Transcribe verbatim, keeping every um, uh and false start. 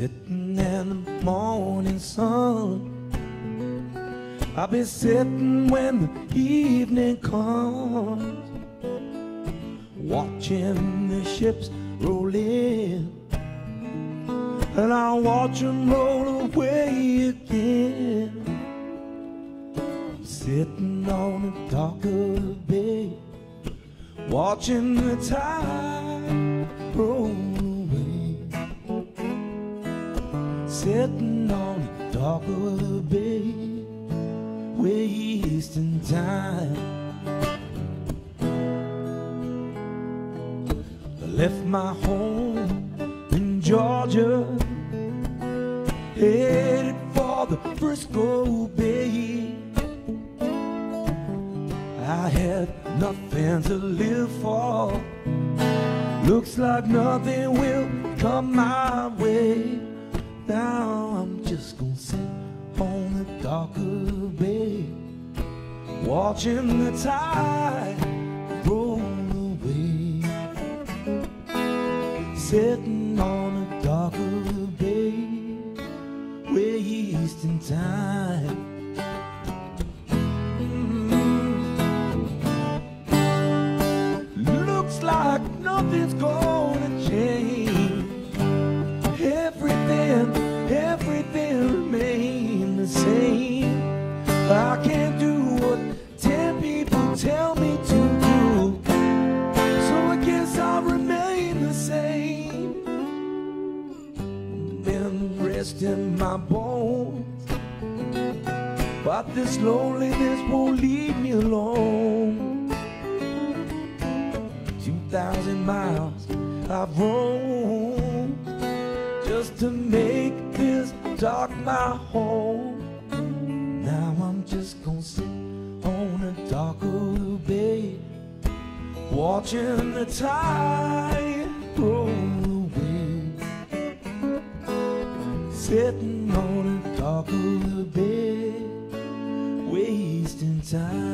Sitting in the morning sun, I'll be sitting when the evening comes, watching the ships roll in, and I'll watch them roll away again. I'm sitting on the dock of the bay, watching the tide roll away. Sitting on the dock of the bay, wasting time. I left my home in Georgia, headed for the Frisco Bay. I had nothing to live for, looks like nothing will come my way. Now I'm just gonna sit on the dock of the bay, watching the tide roll away. Sitting on the dock of the bay, wasting time. Mm. Looks like nothing's gonna change. Everything, everything remains the same. I can't do what ten people tell me to do, so I guess I'll remain the same. Been resting my bones, but this loneliness won't leave me alone. Two thousand miles I've roamed just to make this dock my home. Now I'm just gonna sit on the dock of the bay, watching the tide roll away. Sitting on the dock of the bay, wasting time.